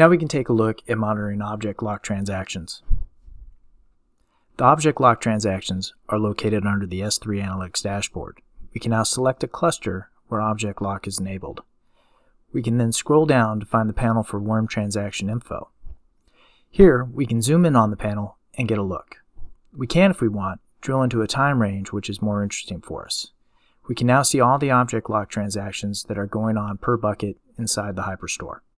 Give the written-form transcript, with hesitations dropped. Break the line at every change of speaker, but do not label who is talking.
Now we can take a look at monitoring object lock transactions. The object lock transactions are located under the S3 Analytics dashboard. We can now select a cluster where object lock is enabled. We can then scroll down to find the panel for worm transaction info. Here we can zoom in on the panel and get a look. We can, if we want, drill into a time range, which is more interesting for us. We can now see all the object lock transactions that are going on per bucket inside the HyperStore.